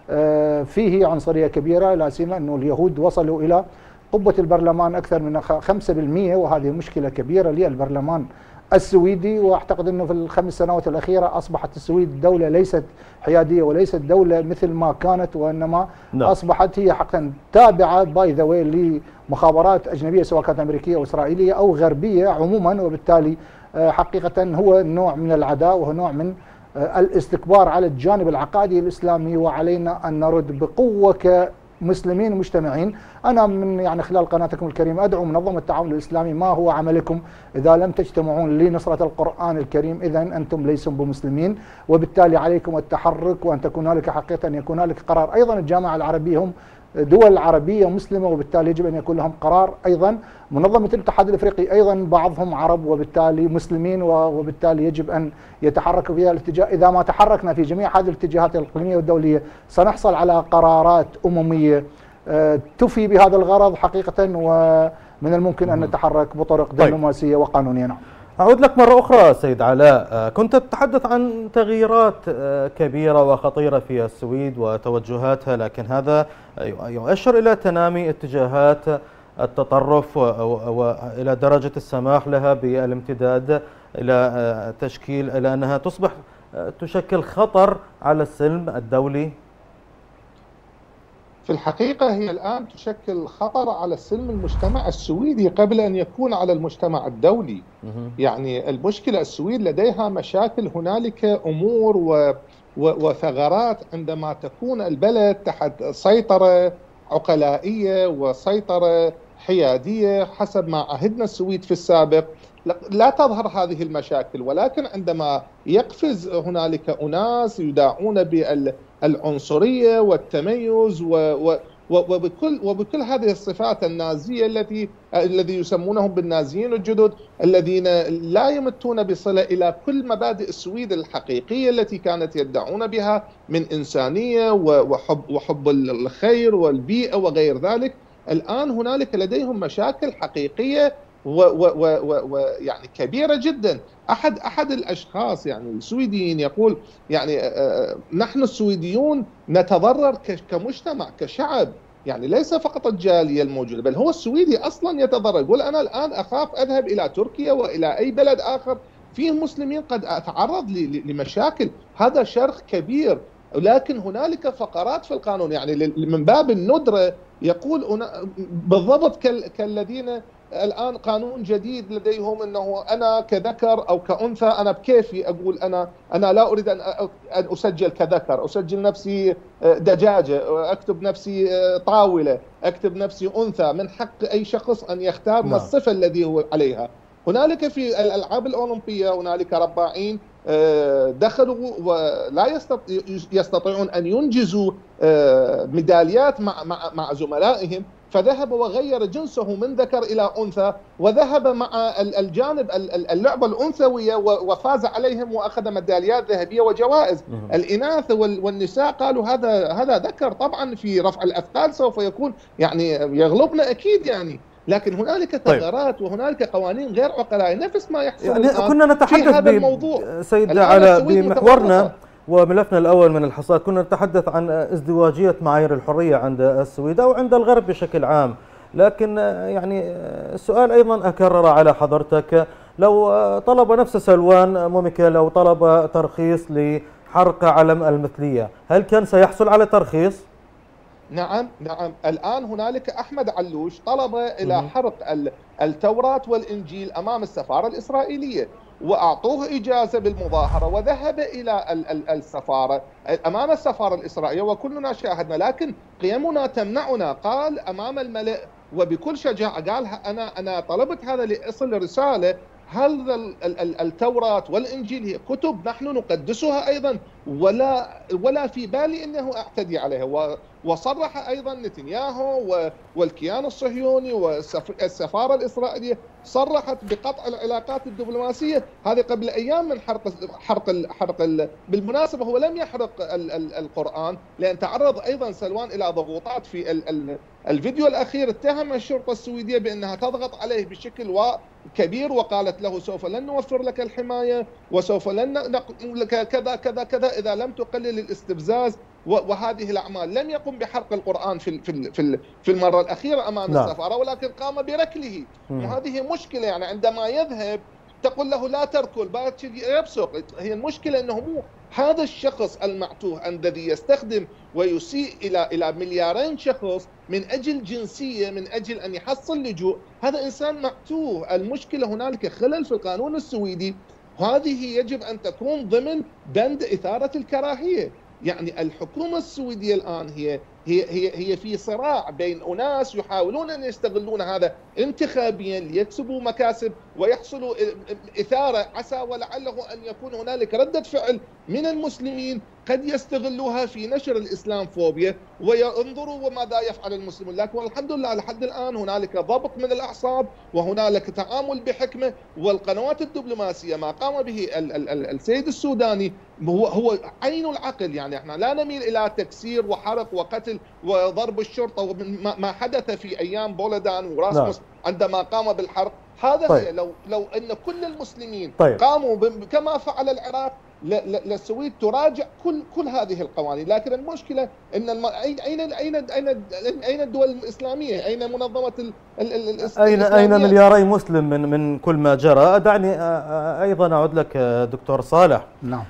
أه فيه عنصرية كبيرة، لا سيما أنه اليهود وصلوا إلى قبة البرلمان أكثر من خمسة بالمئة، وهذه مشكلة كبيرة للبرلمان السويدي. واعتقد انه في الخمس سنوات الاخيره اصبحت السويد دوله ليست حياديه وليست دوله مثل ما كانت، وانما no. اصبحت هي حقا تابعه باي ذا واي لمخابرات اجنبيه سواء كانت امريكيه او اسرائيليه او غربيه عموما، وبالتالي حقيقه هو نوع من العداء وهو نوع من الاستكبار على الجانب العقائدي الاسلامي، وعلينا ان نرد بقوه ك مسلمين مجتمعين. أنا من يعني خلال قناتكم الكريمة أدعو منظمة التعاون الإسلامي، ما هو عملكم إذا لم تجتمعون لنصرة القرآن الكريم إذا أنتم ليسوا بمسلمين، وبالتالي عليكم التحرك وأن تكون هنالك حقيقة أن يكون هنالك قرار. أيضا الجامعة العربية هم دول عربية مسلمة، وبالتالي يجب أن يكون لهم قرار. أيضا منظمة الاتحاد الأفريقي أيضا بعضهم عرب وبالتالي مسلمين، وبالتالي يجب أن يتحركوا في هذا الاتجاه. إذا ما تحركنا في جميع هذه الاتجاهات الإقليمية والدولية سنحصل على قرارات أممية تفي بهذا الغرض حقيقة، ومن الممكن أن نتحرك بطرق دبلوماسية وقانونية. نعم. أعود لك مرة أخرى سيد علاء، كنت تتحدث عن تغييرات كبيرة وخطيرة في السويد وتوجهاتها، لكن هذا يؤشر إلى تنامي اتجاهات التطرف وإلى درجة السماح لها بالامتداد إلى تشكيل إلى أنها تصبح تشكل خطر على السلم الدولي. في الحقيقة هي الآن تشكل خطر على السلم المجتمع السويدي قبل أن يكون على المجتمع الدولي. يعني المشكلة السويد لديها مشاكل، هنالك أمور و وثغرات عندما تكون البلد تحت سيطرة عقلائية وسيطرة حيادية حسب ما عهدنا السويد في السابق لا تظهر هذه المشاكل، ولكن عندما يقفز هنالك أناس يداعون بالعنصرية والتميز و وبكل وبكل هذه الصفات النازية التي الذي يسمونهم بالنازيين الجدد الذين لا يمتون بصلة إلى كل مبادئ السويد الحقيقية التي كانت يدعون بها من إنسانية وحب وحب الخير والبيئة وغير ذلك. الآن هنالك لديهم مشاكل حقيقية ويعني كبيرة جدا. أحد أحد الأشخاص يعني السويديين يقول يعني نحن السويديون نتضرر كمجتمع كشعب، يعني ليس فقط الجالية الموجودة بل هو السويدي أصلا يتضرر. يقول أنا الآن أخاف أذهب إلى تركيا وإلى أي بلد آخر فيه مسلمين قد أتعرض لمشاكل. هذا شرخ كبير لكن هنالك فقرات في القانون، يعني من باب الندرة يقول بالضبط كالذين الآن قانون جديد لديهم أنه أنا كذكر أو كأنثى أنا بكيفي أقول أنا أنا لا أريد أن أسجل كذكر، أسجل نفسي دجاجة، أكتب نفسي طاولة، أكتب نفسي أنثى، من حق أي شخص أن يختار ما الصفة الذي هو عليها. هنالك في الألعاب الأولمبية هنالك رباعين دخلوا ولا يستطيعون أن ينجزوا ميداليات مع مع مع زملائهم، فذهب وغير جنسه من ذكر إلى أنثى، وذهب مع الجانب اللعبة الأنثوية وفاز عليهم وأخذ ميداليات ذهبية وجوائز. الإناث والنساء قالوا هذا هذا ذكر، طبعا في رفع الأثقال سوف يكون يعني يغلبنا أكيد يعني. لكن هنالك ثغرات طيب. وهنالك قوانين غير عقلائية نفس ما يحصل يعني الآن كنا نتحدث في هذا الموضوع. سيد على بمحورنا وملفنا الأول من الحصاد كنا نتحدث عن ازدواجية معايير الحرية عند السويد أو عند الغرب بشكل عام، لكن يعني السؤال أيضا أكرر على حضرتك، لو طلب نفس سلوان موميكا لو طلب ترخيص لحرق علم المثلية، هل كان سيحصل على ترخيص؟ نعم نعم. الآن هنالك أحمد علوش طلب إلى حرق التوراة والإنجيل أمام السفارة الإسرائيلية، وأعطوه إجازة بالمظاهرة وذهب إلى السفارة أمام السفارة الإسرائيلية وكلنا شاهدنا، لكن قيمنا تمنعنا. قال أمام الملأ وبكل شجاعة قال أنا أنا طلبت هذا لأصل رسالة، هل التوراة والإنجيل هي كتب نحن نقدسها أيضا، ولا ولا في بالي أنه أعتدي عليها. وصرح أيضا نتنياهو والكيان الصهيوني والسفارة الإسرائيلية صرحت بقطع العلاقات الدبلوماسية هذه قبل أيام من حرق حرق حرق. بالمناسبة هو لم يحرق القرآن، لأن تعرض أيضا سلوان إلى ضغوطات في الفيديو الأخير. اتهم الشرطة السويدية بأنها تضغط عليه بشكل كبير وقالت له سوف لن نوفر لك الحماية وسوف لن نقوم لك كذا كذا كذا إذا لم تقلل الاستفزاز وهذه الأعمال. لم يقم بحرق القرآن في في في المرة الأخيرة أمام لا. السفارة، ولكن قام بركله. وهذه مشكلة، يعني عندما يذهب تقول له لا تركل يبصق. هي المشكلة أنه مو هذا الشخص المعتوه الذي يستخدم ويسيء إلى إلى مليارين شخص من أجل جنسية، من أجل أن يحصل لجوء، هذا إنسان معتوه. المشكلة هنالك خلل في القانون السويدي، هذه يجب أن تكون ضمن بند إثارة الكراهية. يعني الحكومة السويدية الآن هي هي هي هي في صراع بين أناس يحاولون أن يستغلون هذا انتخابيا ليكسبوا مكاسب ويحصلوا إثارة، عسى ولعله أن يكون هنالك ردة فعل من المسلمين قد يستغلوها في نشر الإسلام فوبيا وينظروا وماذا يفعل المسلمون. لكن والحمد لله لحد الآن هنالك ضبط من الأعصاب وهنالك تعامل بحكمة، والقنوات الدبلوماسية ما قام به ال ال ال السيد السوداني هو هو عين العقل. يعني احنا لا نميل إلى تكسير وحرق وقتل وضرب الشرطة ومن ما حدث في أيام بولدان وراسموس عندما قام بالحرق. هذا طيب. هي لو لو أن كل المسلمين طيب. قاموا كما فعل العراق للسويد تراجع كل كل هذه القوانين. لكن المشكلة أن الم... أين أين أين أين أين الدول الإسلامية؟ أين منظمة ال... ال... ال... أين أين ملياري مسلم من من كل ما جرى؟ دعني أيضا أعود لك دكتور صالح. نعم.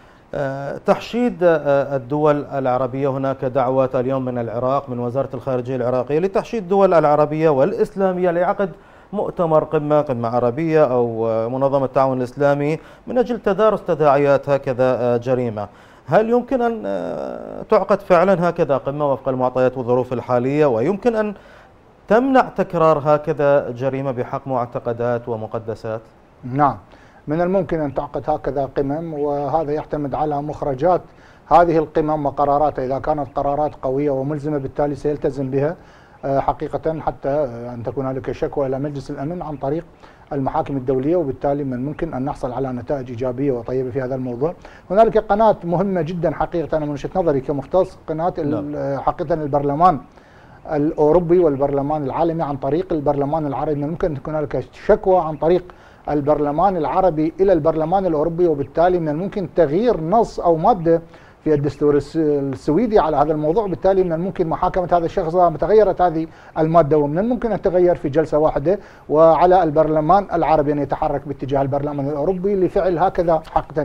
تحشيد الدول العربية، هناك دعوة اليوم من العراق من وزارة الخارجية العراقية لتحشيد الدول العربية والإسلامية لعقد مؤتمر قمة قمة عربية أو منظمة التعاون الإسلامي من أجل تدارس تداعيات هكذا جريمة. هل يمكن أن تعقد فعلا هكذا قمة وفق المعطيات والظروف الحالية، ويمكن أن تمنع تكرار هكذا جريمة بحق معتقدات ومقدسات؟ نعم، من الممكن أن تعقد هكذا قمم، وهذا يعتمد على مخرجات هذه القمم وقراراتها. إذا كانت قرارات قوية وملزمة بالتالي سيلتزم بها حقيقة، حتى أن تكون هناك شكوى إلى مجلس الأمن عن طريق المحاكم الدولية، وبالتالي من الممكن أن نحصل على نتائج إيجابية وطيبة في هذا الموضوع. هنالك قناة مهمة جدا حقيقة، أنا من وجهة نظري كمختص، قناة حقيقة البرلمان الأوروبي والبرلمان العالمي عن طريق البرلمان العربي. من الممكن أن تكون هنالك شكوى عن طريق البرلمان العربي إلى البرلمان الأوروبي، وبالتالي من الممكن تغيير نص أو مادة في الدستور السويدي على هذا الموضوع. بالتالي من الممكن محاكمة هذا الشخص إذا تغيرت هذه المادة، ومن الممكن أن تغير في جلسة واحدة، وعلى البرلمان العربي أن يتحرك باتجاه البرلمان الأوروبي لفعل هكذا حقا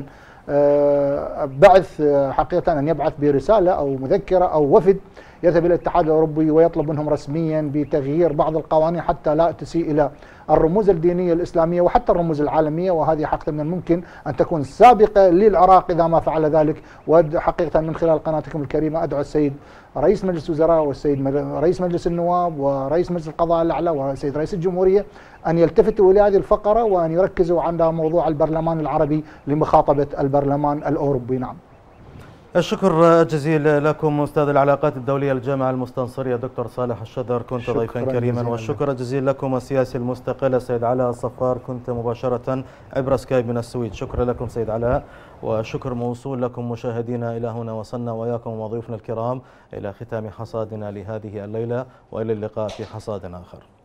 بعث حقيقة أن يبعث برسالة أو مذكرة أو وفد يذهب إلى الاتحاد الأوروبي ويطلب منهم رسميا بتغيير بعض القوانين حتى لا تسيء إلى الرموز الدينية الإسلامية وحتى الرموز العالمية، وهذه حقيقة من الممكن أن تكون سابقة للعراق إذا ما فعل ذلك. وحقيقة من خلال قناتكم الكريمة أدعو السيد رئيس مجلس الوزراء والسيد رئيس مجلس النواب ورئيس مجلس القضاء الأعلى والسيد رئيس الجمهورية أن يلتفتوا إلى هذه الفقرة وأن يركزوا على موضوع البرلمان العربي لمخاطبة البرلمان الأوروبي. نعم. الشكر جزيل لكم أستاذ العلاقات الدولية الجامعة المستنصرية دكتور صالح الشذر، كنت ضيفا كريما. والشكر جزيل لكم السياسي المستقل السيد علاء الصفار، كنت مباشرة عبر سكايب من السويد. شكرا لكم سيد علاء، وشكر موصول لكم مشاهدينا. إلى هنا وصلنا وإياكم وضيوفنا الكرام إلى ختام حصادنا لهذه الليلة، وإلى اللقاء في حصاد آخر.